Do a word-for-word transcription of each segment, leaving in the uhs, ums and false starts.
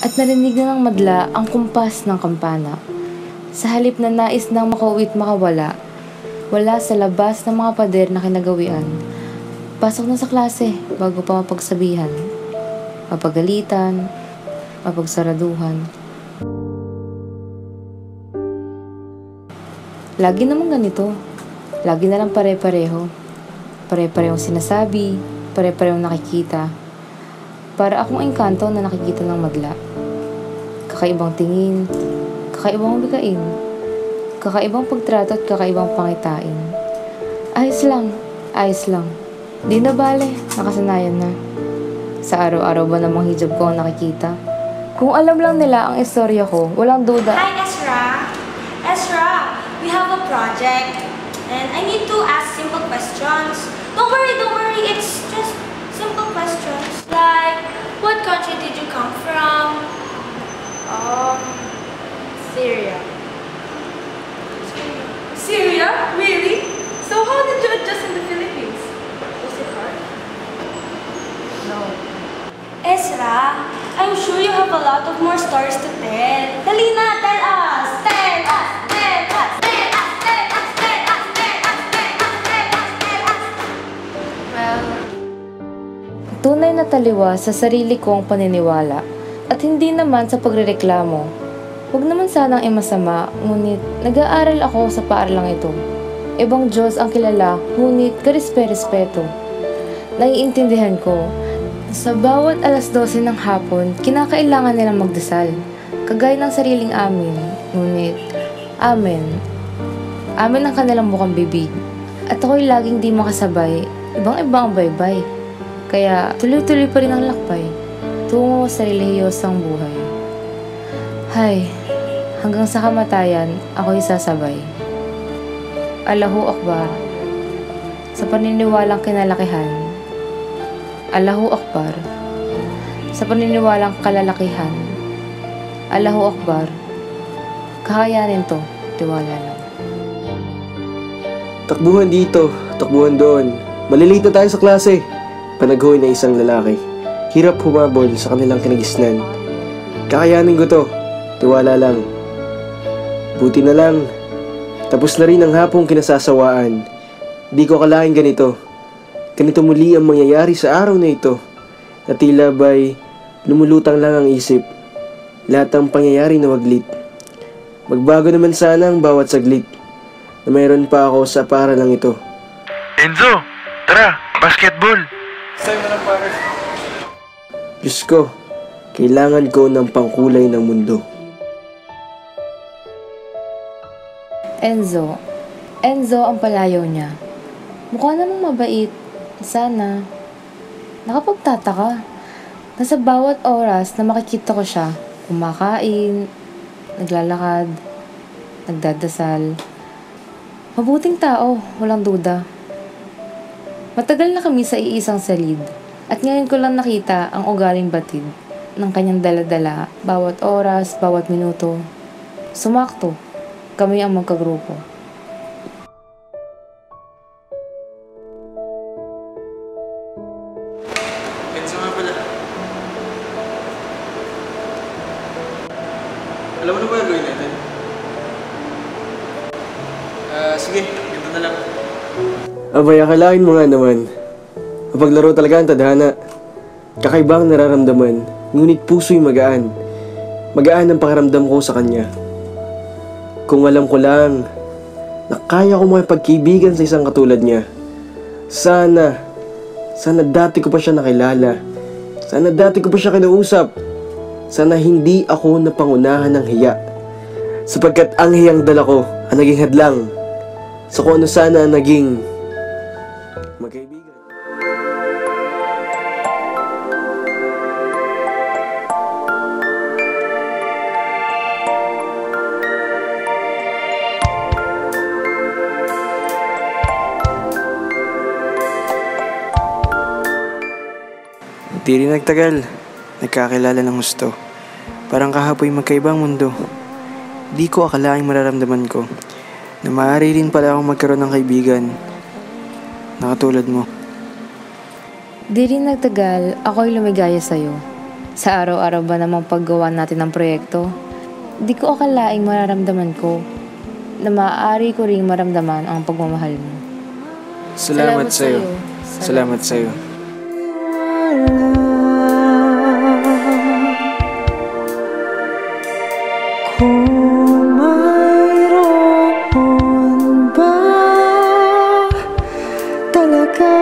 At narinig na ng madla ang kumpas ng kampana. Sa halip na nais nang makauwi't makawala, wala sa labas ng mga pader na kinagawian. Pasok na sa klase bago pa mapagsabihan, mapagalitan, mapagsaraduhan. Lagi naman ganito. Lagi na lang pare-pareho. Pare-parehong sinasabi, pare-parehong nakikita. Para akong engkanto na nakikita ng madla. Kakaibang tingin, kakaibang bikain, kakaibang pagtrato at kakaibang pangitain. Ayos lang, ayos lang. Di na bale, nakasanayan na. Sa araw-araw ba namang hijab ko ang nakikita? Kung alam lang nila ang istorya ko, walang duda. Hi, Ezra! Ezra, we have a project and I need to ask simple questions. Don't worry, don't worry, it's just simple questions. Like, what country did you come from? Um, Syria. Syria? Syria? Really? So how did you adjust in the Philippines? Was it hard? No. Ezra, I'm sure you have a lot of more stories to tell. Dali na, tell us! Tell us! Tell us! Tell us! Tell us! Tell us! Tell us! Tell us! Tell us! Tell us! Well, Tunay na taliwa sa sarili kong paniniwala at hindi naman sa pagrereklamo. Huwag naman sanang imasama, ngunit nag-aaral ako sa paaralang ito. Ibang Diyos ang kilala, ngunit karispe-respeto. Naiintindihan ko, sa bawat alas dose ng hapon, kinakailangan nilang magdasal, kagaya ng sariling amin, ngunit amen. Amen ang kanilang bukang bibig. At ako'y laging di makasabay, ibang-iba ang baybay. Kaya tuloy-tuloy pa rin ang lakbay tungo sa relihiyosang buhay. Hay, hanggang sa kamatayan, ako'y sasabay. Allahu Akbar. Sa paniniwalang kinalakihan. Allahu Akbar. Sa paniniwalang kalalakihan. Allahu Akbar. Kakayanin to, tiwala lang. Takbuhan dito, takbuhan doon. Malilate na tayo sa klase. Panaghoy na isang lalaki. Hirap humabol sa kanilang kinagisnan. Kakayanin ko to. Tiwala lang. Buti na lang. Tapos na rin ang hapong kinasasawaan. Di ko akalain ganito. Ganito muli ang mangyayari sa araw na ito. Na tila ba'y lumulutang lang ang isip. Lahat ng pangyayari na waglit. Magbago naman sana ang bawat saglit. Na mayroon pa ako sa paaralang ito. Enzo! Tara! Basketball! Sa'yo na lang pare. Diyos ko, kailangan ko ng pangkulay ng mundo. Enzo. Enzo ang palayaw niya. Mukha namang mabait. Sana. Nakapagtataka. Nasa bawat oras na makikita ko siya, kumakain, naglalakad, nagdadasal. Mabuting tao, walang duda. Matagal na kami sa iisang salid. At ngayon ko lang nakita ang ugaling batid ng kanyang daladala bawat oras, bawat minuto. Sumakto, kami ang magkagrupo. Enzo nga pala. Alam mo na ba gawin natin? Ah, uh, sige, ganito na lang. Abay, akalain mo nga naman. Mapaglaro talaga ang tadhana. Kakaibang nararamdaman, ngunit puso'y magaan. Magaan ang pakiramdam ko sa kanya. Kung alam ko lang na kaya ko makipagkaibigan sa isang katulad niya. Sana, sana dati ko pa siya nakilala. Sana dati ko pa siya kinausap. Sana hindi ako napangunahan ng hiya. Sapagkat ang hiyang dala ko ang naging hadlang sa kung ano sana ang naging magkaibigan. Di rin nagtagal, nagkakilala ng gusto. Parang kahapoy magkaibang mundo. Di ko akalaing mararamdaman ko na maaari rin pala akong magkaroon ng kaibigan na katulad mo. Di rin nagtagal, ako'y lumigaya sa'yo. Sa araw-araw ba namang paggawa natin ng proyekto, di ko akalaing mararamdaman ko na maaari ko ring maramdaman ang pagmamahal mo. Salamat, Salamat sa'yo. sa'yo. Salamat sa'yo. Kung mayroon ba talaga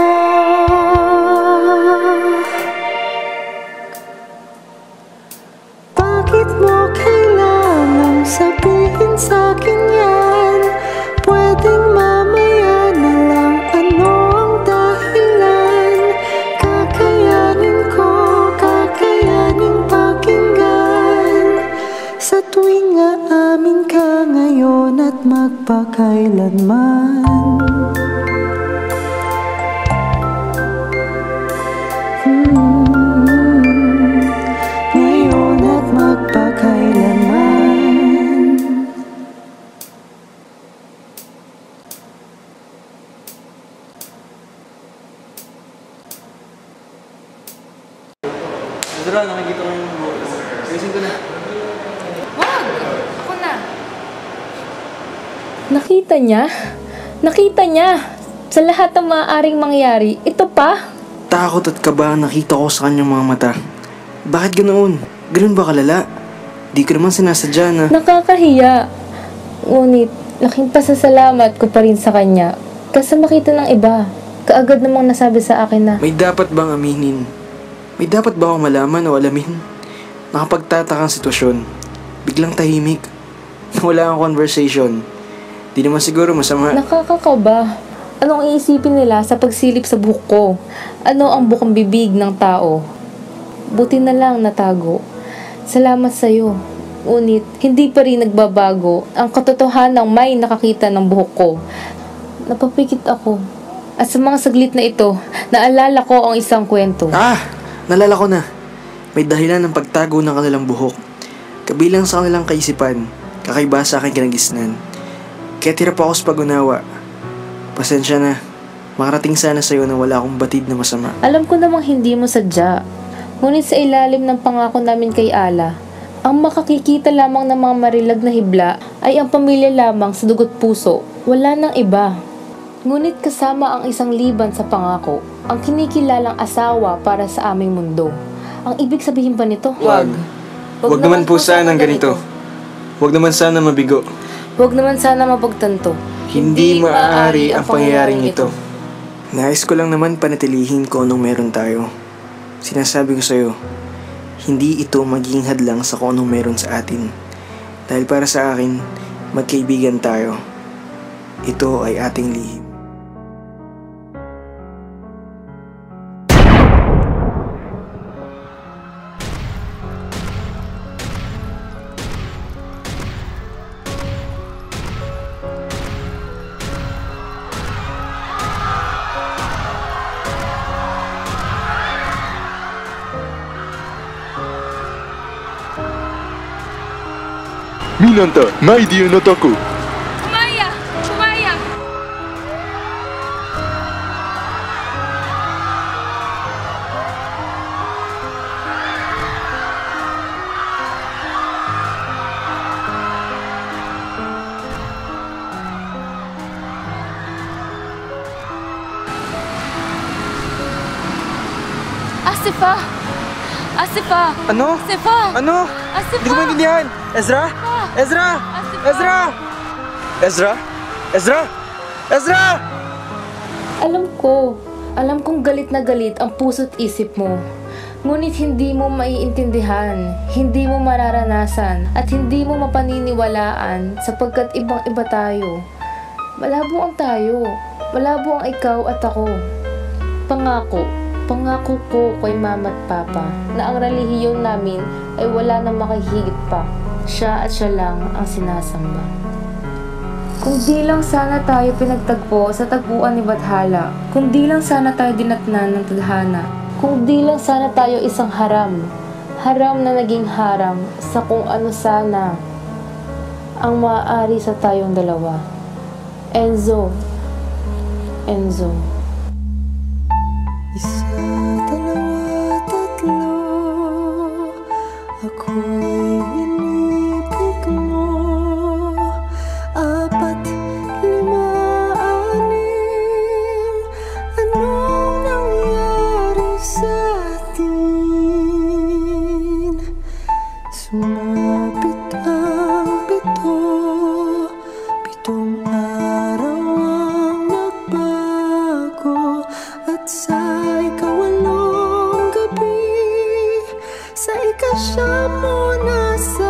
bakit mo kailangang sabihin sa'kin yan? Pwedeng mamaya na lang, ano ang dahilan? Kakayanin ko, kakayanin pakinggan sa tuwing aamin ka ngayon at magpakailanman. Hmm, ngayon at magpakailanman. Ezra, nakikita ko yung buhok. Ayusin ko na. Wag! Ako na. Nakita niya? Nakita niya! Sa lahat ng maaaring mangyari, ito pa? Takot at kaba ang nakita ko sa kanyang mga mata. Bakit ganoon? Ganoon ba kalala? Di ko naman sinasadya na... Nakakahiya. Ngunit, laking pasasalamat ko pa rin sa kanya. Kasi makita ng iba. Kaagad namang nasabi sa akin na, May dapat bang aminin? May dapat ba akong malaman o alamin? Nakapagtatakang sitwasyon. Biglang tahimik. Wala ang conversation. Di naman siguro masama. nakakakaba. Anong iisipin nila sa pagsilip sa buhok ko? Ano ang bukang bibig ng tao? Buti na lang natago. Salamat sa'yo. Ngunit, hindi pa rin nagbabago ang katotohanang may nakakita ng buhok ko. Napapikit ako. At sa mga saglit na ito, naalala ko ang isang kwento. Ah! Nalala ko na. May dahilan ng pagtago ng kanilang buhok. Kabilang sa kanilang kaisipan, kakaiba sa aking kinagisnan. Kaya tira pa ako sa pag-unawa. Pasensya na. Makarating sana sa'yo na wala akong batid na masama. Alam ko namang hindi mo sadya. Ngunit sa ilalim ng pangako namin kay Ala, ang makakikita lamang ng mga marilag na hibla ay ang pamilya lamang sa dugot puso. Wala nang iba. Ngunit kasama ang isang liban sa pangako, ang kinikilalang asawa para sa aming mundo. Ang ibig sabihin ba nito? Wag. Wag naman po sanang ganito. Wag naman sana mabigo. Wag naman sana mapagtanto. Hindi maaari ang pangyayaring ito. Nais ko lang naman panatilihin ko anong meron tayo. Sinasabi ko sa'yo, hindi ito magiging hadlang sa kung anong meron sa atin. Dahil para sa akin, magkaibigan tayo. Ito ay ating lihim. Minanta, Maidi no Toku. Kumaya! Kumaya! Asifa! Asifa! Ano? Asifa! Ano? Asifa! Hindi ko maintindihan. Ezra? Ezra! Asifa! Ezra! Ezra? Ezra? Ezra! Alam ko, alam kong galit na galit ang puso't isip mo. Ngunit hindi mo maiintindihan, hindi mo mararanasan, at hindi mo mapaniniwalaan sapagkat ibang-iba tayo. Malabo ang tayo, malabo ang ikaw at ako. Pangako, pangako ko kay mama at papa na ang relihiyon namin ay wala nang makahigit pa. Siya at siya lang ang sinasamba. Kung di lang sana tayo pinagtagpo sa tagpuan ni Bathala, kung di lang sana tayo dinatnan ng tadhana, kung di lang sana tayo isang haram, haram na naging haram sa kung ano sana ang maaari sa tayong dalawa. Enzo, Enzo. Isa, dalawa, tatlo. ako'y inibig mo. Apat, lima, anim, anong nangyari sa atin? Sumapit ang pito, pitong araw ang nagbago. At sa ikawalong gabi, sa ikasyam mo nasa